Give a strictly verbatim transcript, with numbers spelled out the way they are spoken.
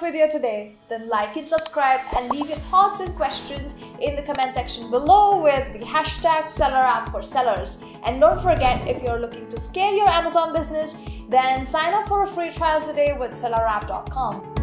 video today, then like and subscribe and leave your thoughts and questions in the comment section below with the hashtag Seller App for Sellers. And don't forget, if you're looking to scale your Amazon business, then sign up for a free trial today with seller app dot com.